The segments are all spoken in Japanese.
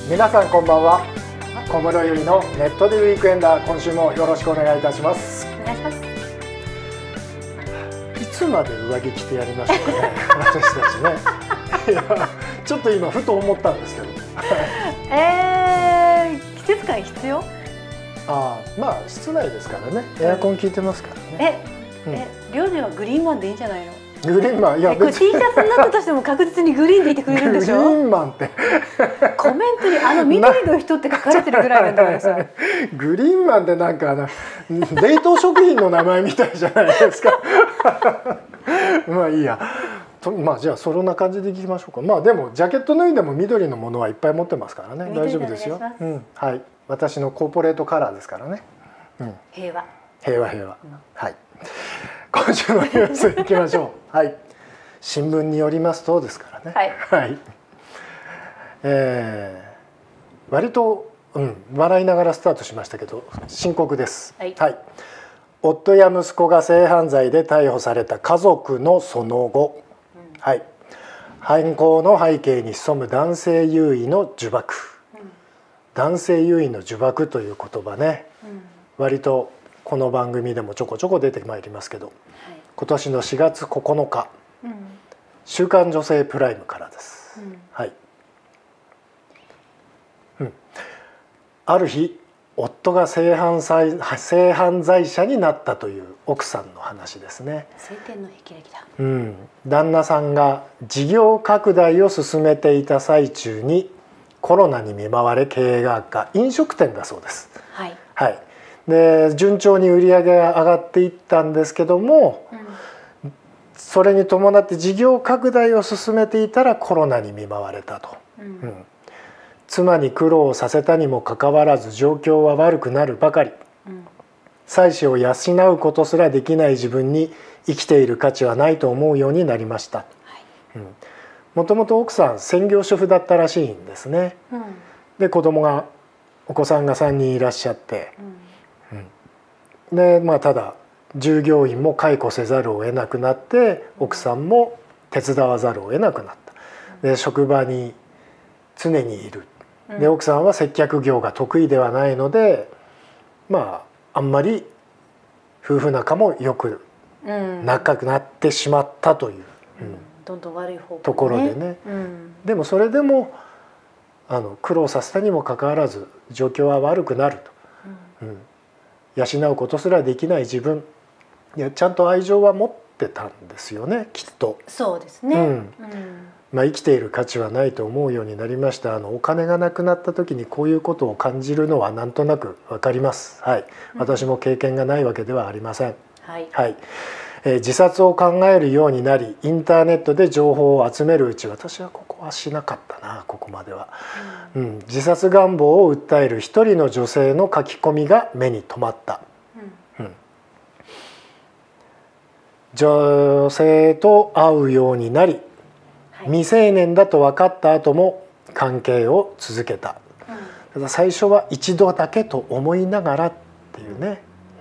皆さんこんばんは。小室由里のネットでウィークエンダー、今週もよろしくお願いいたします。 お願いします。 いつまで上着着てやりましょうかね私たちね。いやちょっと今ふと思ったんですけど季節感必要？ まあ室内ですからね、エアコン効いてますからね。 領事はグリーンマンでいいんじゃないの？ グリーンマン、いやこれ T シャツになったとしても確実にグリーンでいてくれるんでしょ？ グリーンマンってコメントに緑の人って書かれてるぐらいなんだからさグリーンマンってなんか冷凍食品の名前みたいじゃないですかまあいいや。まあじゃあそんな感じでいきましょうか。まあでもジャケット脱いでも緑のものはいっぱい持ってますからね、大丈夫ですよ。はい、私のコーポレートカラーですからね。 平和平和平和。はい、今週のニュースいきましょう。はい、新聞によりますとですからね。はい、割と、笑いながらスタートしましたけど深刻です。はい、夫や息子が性犯罪で逮捕された家族のその後、はい、犯行の背景に潜む男性優位の呪縛、男性優位の呪縛という言葉ね、割とこの番組でもちょこちょこ出てまいりますけど、今年の4月9日、週刊女性プライムからです。はい、ある日夫が性犯罪者になったという奥さんの話ですね。 晴天の霹靂だ。 旦那さんが事業拡大を進めていた最中にコロナに見舞われ経営が悪化、飲食店だそうです。で順調に売り上げが上がっていったんですけども、それに伴って事業拡大を進めていたらコロナに見舞われたと。妻に苦労させたにもかかわらず状況は悪くなるばかり、妻子を養うことすらできない自分に生きている価値はないと思うようになりました。もともと奥さん専業主婦だったらしいんですね。でお子さんが3人いらっしゃって、でただ従業員も解雇せざるを得なくなって奥さんも手伝わざるを得なくなった。で職場に常にいる。で奥さんは接客業が得意ではないので、あんまり夫婦仲もよく仲くなってしまったという、 どんどん悪い方向ね、 ところでね。でもそれでも苦労させたにもかかわらず状況は悪くなると、養うことすらできない自分、ちゃんと愛情は持ってたんですよね、きっと。 そうですね。 生きている価値はないと思うようになりました。お金がなくなった時にこういうことを感じるのはなんとなくわかります。私も経験がないわけではありません。自殺を考えるようになりインターネットで情報を集めるうち、私はここはしなかったな、ここまでは。自殺願望を訴える一人の女性の書き込みが目に留まった。女性と会うようになり未成年だと分かった後も関係を続けた。ただ最初は一度だけと思いながらっていうね、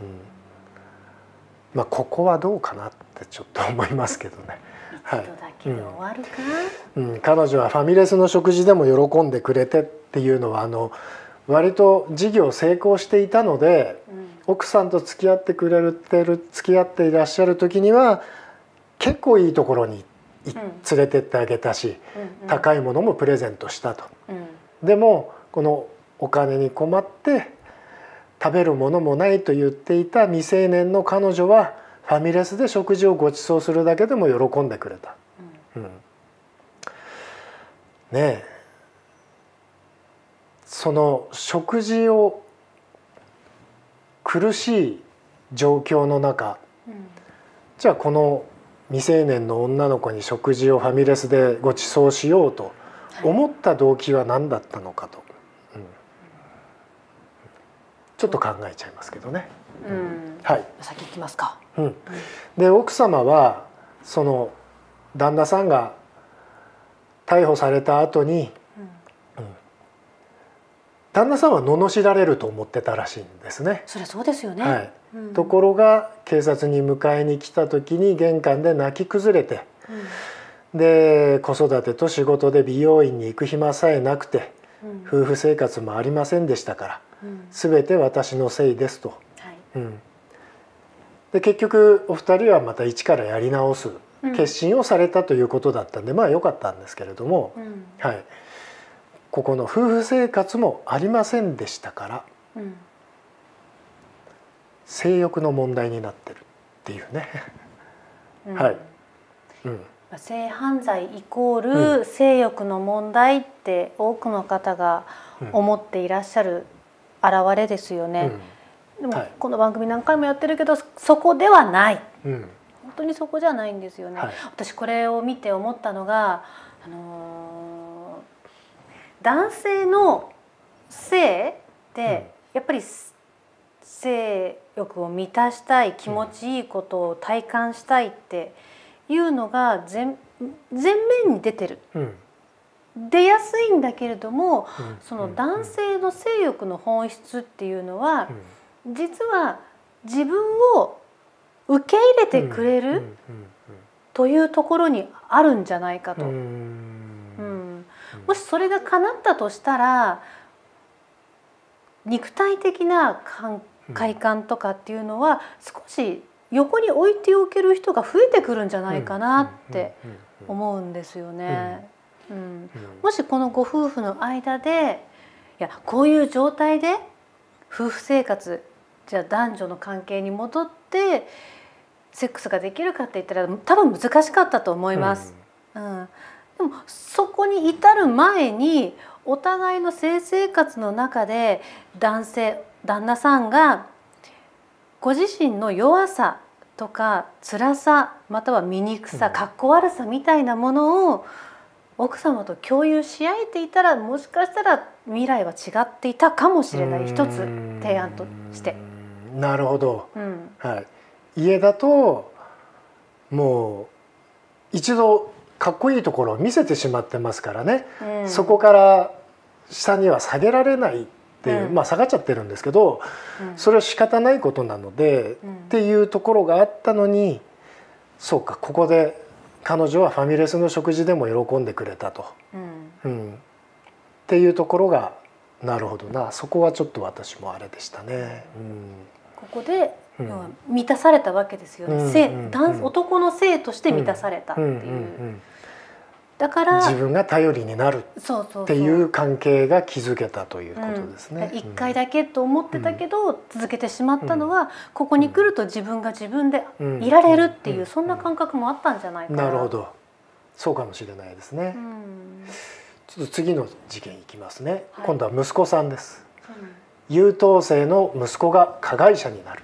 ここはどうかなってちょっと思いますけどね。 一度だけで終わるか。 彼女はファミレスの食事でも喜んでくれてっていうのは割と事業成功していたので、奥さんと付き合っていらっしゃる時には結構いいところに連れてってあげたし、高いものもプレゼントしたと。でもこのお金に困って食べるものもないと言っていた未成年の彼女はファミレスで食事をご馳走するだけでも喜んでくれた。その食事を苦しい状況の中、じゃあこの未成年の女の子に食事をファミレスでご馳走しようと思った動機は何だったのかと、ちょっと考えちゃいますけどね。 先行きますか。 で奥様はその旦那さんが逮捕された後に、旦那さんは罵られると思ってたらしいんですね。 そりゃそうですよね。 ところが警察に迎えに来た時に玄関で泣き崩れて、で子育てと仕事で美容院に行く暇さえなくて、 夫婦生活もありませんでしたから、全て私のせいですと。で結局お二人はまた一からやり直す決心をされたということだったんで、まあ良かったんですけれども、はい、ここの夫婦生活もありませんでしたから、性欲の問題になってるっていうね。はい、 性犯罪イコール性欲の問題って多くの方が思っていらっしゃる表れですよね。でもこの番組何回もやってるけどそこではない、本当にそこじゃないんですよね。私これを見て思ったのが、男性の性ってやっぱり性欲を満たしたい、気持ちいいことを体感したいっていうのが前面に出てる、出やすいんだけれども、その男性の性欲の本質っていうのは、実は自分を受け入れてくれるというところにあるんじゃないかと。もしそれが叶ったとしたら、肉体的な快感とかっていうのは少し横に置いておける人が増えてくるんじゃないかなって思うんですよね。もしこのご夫婦の間で、いやこういう状態で夫婦生活、じゃあ男女の関係に戻ってセックスができるかって言ったら多分難しかったと思います。でもそこに至る前にお互いの性生活の中で旦那さんがご自身の弱さとか辛さ、または醜さ、かっこ悪さみたいなものを奥様と共有し合えていたら、もしかしたら未来は違っていたかもしれない、一つ提案として。 なるほど、家だともう一度かっこいいところを見せてしまってますからね、そこから下には下げられないっていう、まあ下がっちゃってるんですけど、それは仕方ないことなので、っていうところがあったのに、そうか、ここで彼女はファミレスの食事でも喜んでくれたと、っていうところが、なるほどな、そこはちょっと私もあれでしたね。 ここで満たされたわけですよね。男の性として満たされたっていう。だから自分が頼りになるっていう関係が築けたということですね。 一回だけと思ってたけど続けてしまったのは、ここに来ると自分が自分でいられるっていう、そんな感覚もあったんじゃないかな。 なるほど、そうかもしれないですね。ちょっと次の事件いきますね。今度は息子さんです。優等生の息子が加害者になる。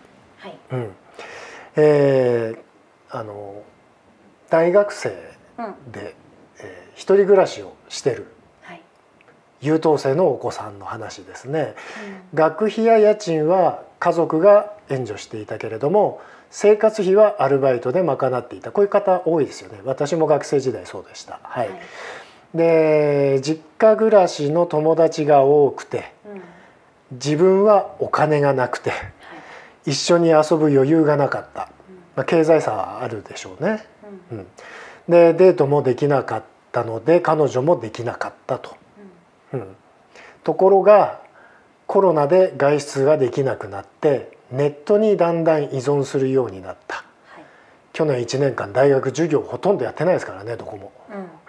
大学生で一人暮らしをしてる優等生のお子さんの話ですね。学費や家賃は家族が援助していたけれども、生活費はアルバイトで賄っていた。こういう方多いですよね。私も学生時代そうでした。で実家暮らしの友達が多くて、自分はお金がなくて一緒に遊ぶ余裕がなかった。経済差はあるでしょうね。でデートもできなかったので彼女もできなかったと。ところがコロナで外出ができなくなってネットにだんだん依存するようになった。去年1年間大学授業ほとんどやってないですからね、どこも。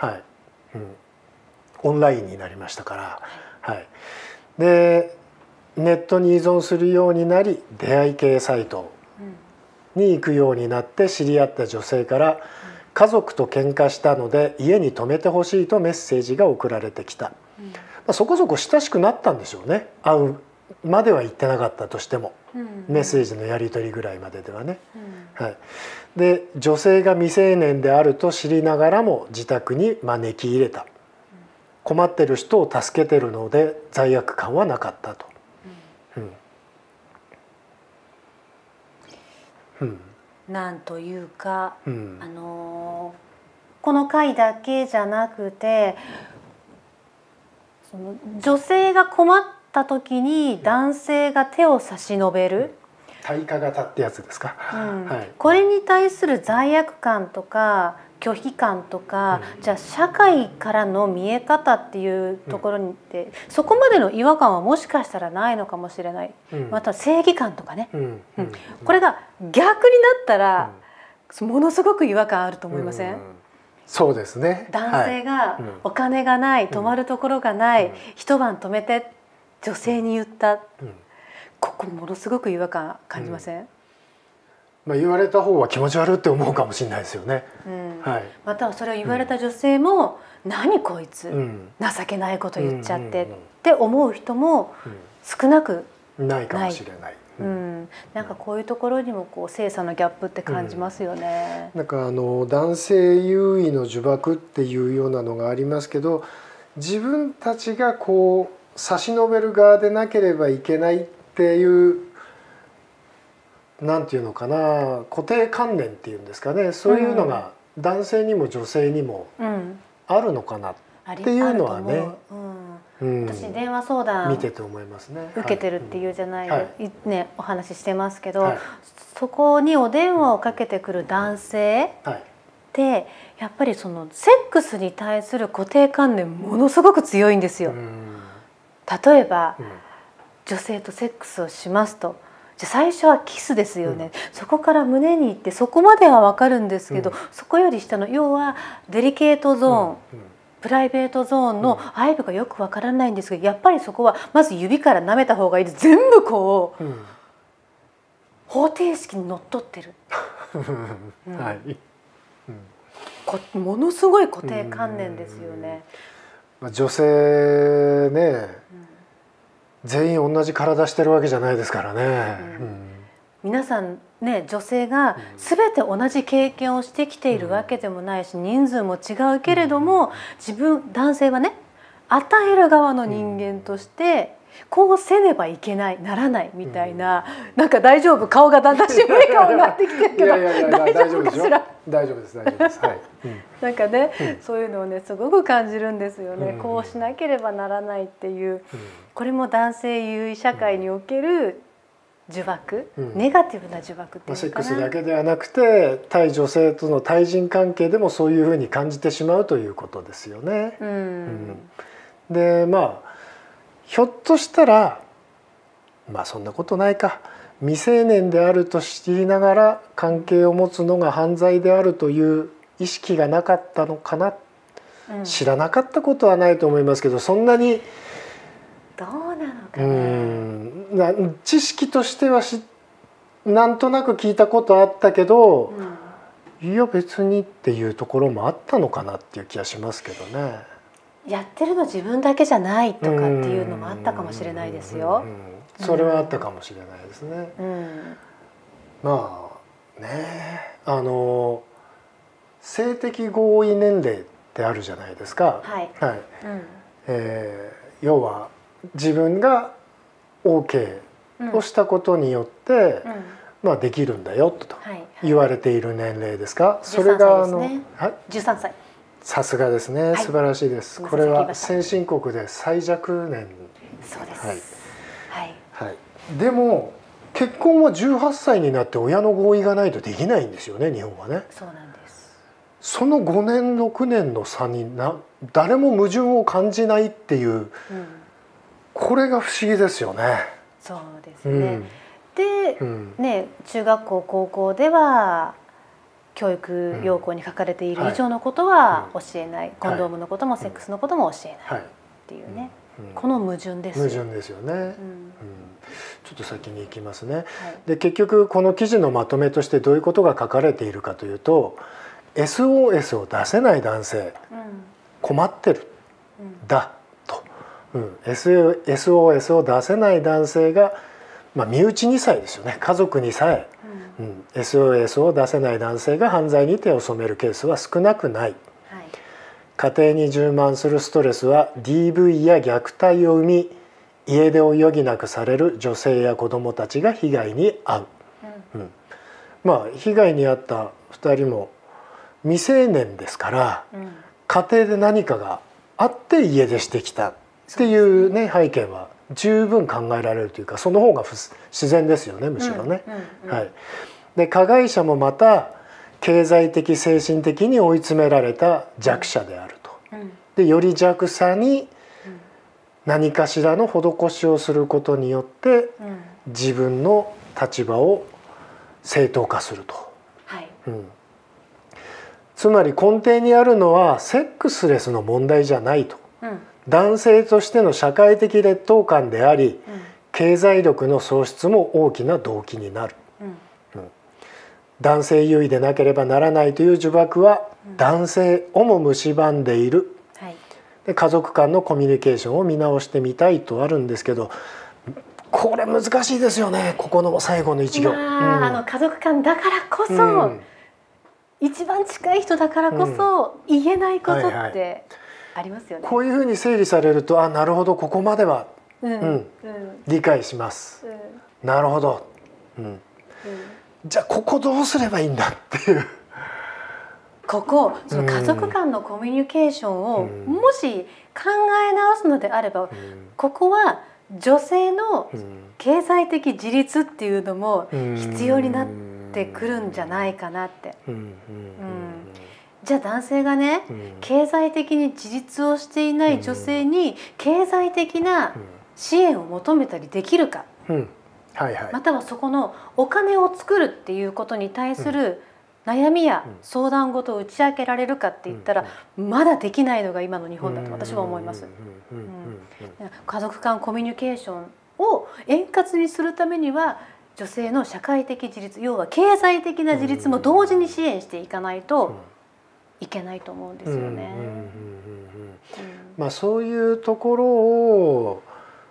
オンラインになりましたから。でネットに依存するようになり、出会い系サイトに行くようになって知り合った女性から「家族と喧嘩したので家に泊めてほしい」とメッセージが送られてきた。そこそこ親しくなったんでしょうね。会うまでは言ってなかったとしても、メッセージのやり取りぐらいまでではね。で女性が未成年であると知りながらも自宅に招き入れた。困ってる人を助けてるので罪悪感はなかったと。 なんというか、この回だけじゃなくて、その女性が困った時に男性が手を差し伸べる、 対価型ってやつですか。 これに対する罪悪感とか拒否感とか、じゃあ社会からの見え方っていうところにってそこまでの違和感はもしかしたらないのかもしれない、また正義感とかね、これが逆になったらものすごく違和感あると思いません？ そうですね。 男性がお金がない、泊まるところがない、一晩泊めて女性に言った、ここものすごく違和感感じません？ まあ言われた方は気持ち悪いって思うかもしれないですよね。 またはそれを言われた女性も、何こいつ、情けないこと言っちゃってって思う人も少なくないかもしれない。 なんかこういうところにもこう性差のギャップって感じますよね。 なんか男性優位の呪縛っていうようなのがありますけど、自分たちがこう差し伸べる側でなければいけないっていうなんていうのかな、固定観念っていうんですかね、そういうのが男性にも女性にもあるのかなっていうのはね、 私電話相談見てて思いますね。 受けてるっていうじゃない、ね、お話ししてますけど、そこにお電話をかけてくる男性ってやっぱりそのセックスに対する固定観念ものすごく強いんですよ。例えば女性とセックスをしますと。最初はキスですよね、そこから胸に行ってそこまでは分かるんですけど、そこより下の要はデリケートゾーン、プライベートゾーンの愛部がよく分からないんですけど、やっぱりそこはまず指から舐めた方がいいです。全部こう、方程式にのっとってるものすごい固定観念ですよね。 女性ね、全員同じ体してるわけじゃないですからね。 皆さんね、女性が全て同じ経験をしてきているわけでもないし、人数も違うけれども、男性はね、与える側の人間としてこうせねばいけない、ならないみたいな、なんか大丈夫、顔がだんだん渋い顔になってきてるけど大丈夫かしら？ 大丈夫です、大丈夫です。 なんかね、そういうのをねすごく感じるんですよね。こうしなければならないっていう、これも男性優位社会における呪縛、ネガティブな呪縛っていうのかな。 セックスだけではなくて対女性との対人関係でもそういうふうに感じてしまうということですよね。でまあひょっとしたらまあそんなことないか、未成年であると知りながら関係を持つのが犯罪であるという意識がなかったのかな、知らなかったことはないと思いますけど、そんなにどうなのかな、 知識としてはなんとなく聞いたことあったけど、いや別にっていうところもあったのかなっていう気がしますけどね。 やってるの自分だけじゃないとかっていうのもあったかもしれないですよ。 それはあったかもしれないですね。まあね、性的合意年齢ってあるじゃないですか。要は自分が OK をしたことによって、まあできるんだよと言われている年齢ですか。それが 13歳。 さすがですね、素晴らしいです。これは先進国で最若年。 そうです。 でも結婚は18歳になって親の合意がないとできないんですよね、日本はね。 そうなんです。 その5年6年の差に誰も矛盾を感じないっていう、これが不思議ですよね。 そうですね。で、ね、中学校高校では教育要項に書かれている以上のことは教えない、コンドームのこともセックスのことも教えないっていうね、この矛盾ですよ。 矛盾ですよね。ちょっと先に行きますね。で結局この記事のまとめとしてどういうことが書かれているかというと、 SOS を出せない男性、困ってる、だと、SOS を出せない男性が、身内にさえですよね、家族にさえ、SOS を出せない男性が犯罪に手を染めるケースは少なくない。家庭に充満するストレスは DV や虐待を生み、家出を余儀なくされる女性や子どもたちが被害に遭う。被害に遭った2人も未成年ですから、家庭で何かがあって家出してきたっていうね、背景は十分考えられるというか、その方が自然ですよね、むしろね。で加害者もまた経済的精神的に追い詰められた弱者であると。でより弱者に何かしらの施しをすることによって自分の立場を正当化すると。 はい、 つまり根底にあるのはセックスレスの問題じゃないと。男性としての社会的劣等感であり、経済力の喪失も大きな動機になる。男性優位でなければならないという呪縛は男性をも蝕んでいる。で家族間のコミュニケーションを見直してみたいとあるんですけど、これ難しいですよね。ここの最後の一行。 家族間だからこそ、一番近い人だからこそ言えないことってありますよね。 こういうふうに整理されると、なるほど、ここまでは、理解します。なるほど。じゃあここどうすればいいんだっていう。 その家族間のコミュニケーションをもし考え直すのであれば、ここは女性の経済的自立っていうのも必要になってくるんじゃないかなって。じゃあ男性がね、経済的に自立をしていない女性に経済的な支援を求めたりできるか、またはそこのお金を作るっていうことに対する悩みや相談事を打ち明けられるかって言ったら、まだできないのが今の日本だと私は思います。家族間コミュニケーションを円滑にするためには、女性の社会的自立、要は経済的な自立も同時に支援していかないといけないと思うんですよね。 そういうところを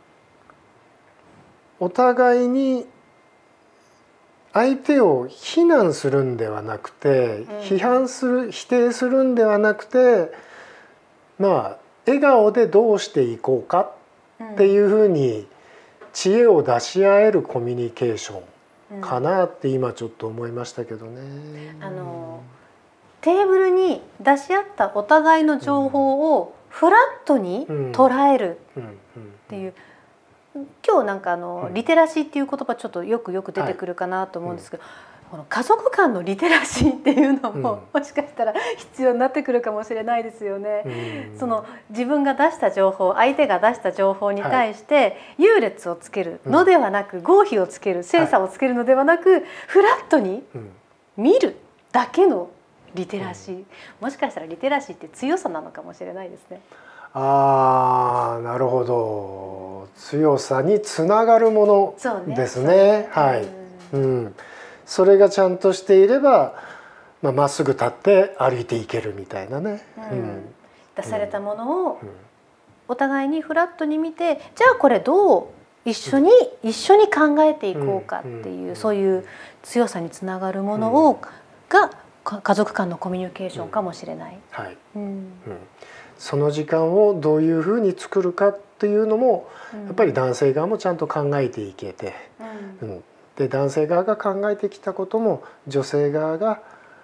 お互いに相手を非難するんではなくて、批判する、否定するんではなくて、笑顔でどうしていこうかっていうふうに知恵を出し合えるコミュニケーションかなって今ちょっと思いましたけどね。 テーブルに出し合ったお互いの情報をフラットに捉えるっていう。今日なんかリテラシーっていう言葉ちょっとよく出てくるかなと思うんですけど、この家族間のリテラシーっていうのももしかしたら必要になってくるかもしれないですよね。その自分が出した情報、相手が出した情報に対して優劣をつけるのではなく、合否をつける、精査をつけるのではなく、フラットに見るだけのリテラシー、もしかしたらリテラシーって強さなのかもしれないですね。 なるほど。強さにつながるものですね。それがちゃんとしていれば、まっすぐ立って歩いていけるみたいなね。 出されたものをお互いにフラットに見て、じゃあこれどう一緒に考えていこうかっていう、そういう強さにつながるものが家族間のコミュニケーションかもしれない。その時間をどういうふうに作るかっていうのもやっぱり男性側もちゃんと考えていけて、で男性側が考えてきたことも女性側が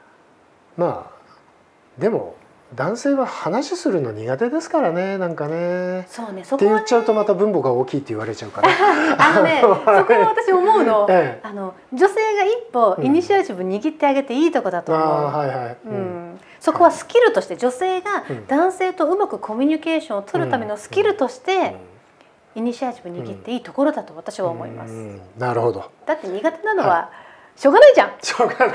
でも男性は話するの苦手ですからね、なんかね。 そうね、 って言っちゃうとまた分母が大きいって言われちゃうからそこは私思うの、女性が一歩イニシアチブ握ってあげていいとこだと思う。そこはスキルとして、女性が男性とうまくコミュニケーションを取るためのスキルとしてイニシアチブ握っていいところだと私は思います。 なるほど。 だって苦手なのはしょうがないじゃん。 しょうがない。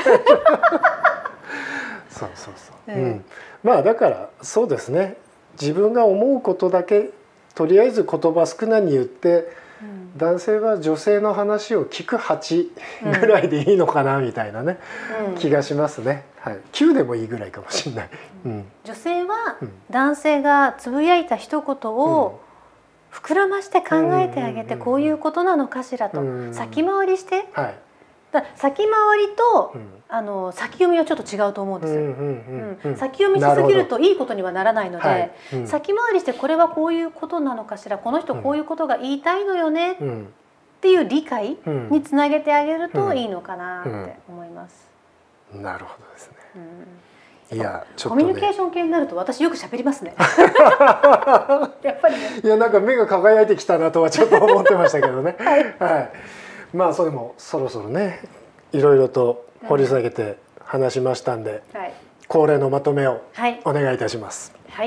そう。だからそうですね。自分が思うことだけとりあえず言葉少なに言って、男性は女性の話を聞く8ぐらいでいいのかなみたいなね、気がしますね。9でもいいぐらいかもしれない。 女性は男性がつぶやいた一言を膨らまして考えてあげて、こういうことなのかしらと先回りして、先回りと先読みはちょっと違うと思うんですよ。先読みしすぎるといいことにはならないので、先回りしてこれはこういうことなのかしら、この人こういうことが言いたいのよねっていう理解につなげてあげるといいのかなって思います。 なるほどですね。いや、ちょっとコミュニケーション系になると私よく喋りますね。やっぱりね。 いや、なんか目が輝いてきたなとはちょっと思ってましたけどね。それもそろそろね、いろいろと掘り下げて話しましたんで、 はい、 恒例のまとめをお願いいたします。 はい、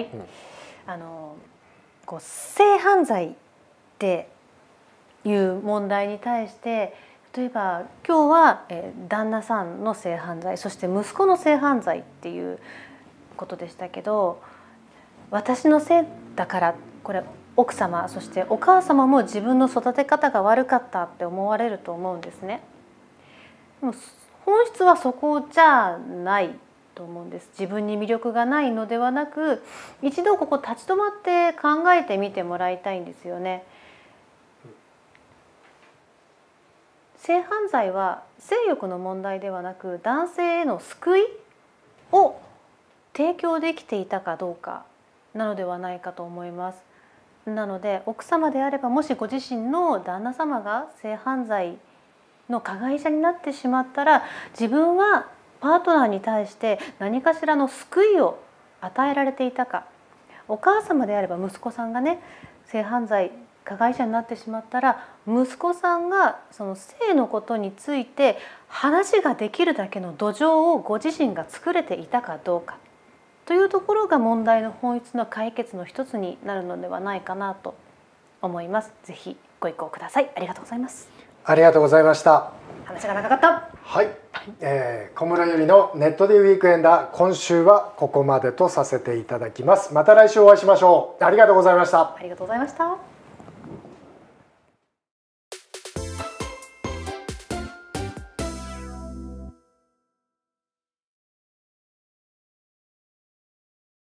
性犯罪っていう問題に対して、例えば今日は旦那さんの性犯罪、そして息子の性犯罪っていうことでしたけど、私のせいだから、これ奥様そしてお母様も自分の育て方が悪かったって思われると思うんですね。でも本質はそこじゃないと思うんです。自分に魅力がないのではなく、一度ここ立ち止まって考えてみてもらいたいんですよね。性犯罪は性欲の問題ではなく、男性への救いを提供できていたかどうかなのではないかと思います。なので奥様であれば、もしご自身の旦那様が性犯罪の加害者になってしまったら、自分はパートナーに対して何かしらの救いを与えられていたか。お母様であれば息子さんがね、性犯罪加害者になってしまったら、息子さんがその性のことについて話ができるだけの土壌をご自身が作れていたかどうかというところが問題の本質の解決の一つになるのではないかなと思います。ぜひご意向ください。ありがとうございます。 ありがとうございました。 話が長かった。 はい、小室由里のネットでウィークエンダー、今週はここまでとさせていただきます。また来週お会いしましょう。ありがとうございました。 ありがとうございました。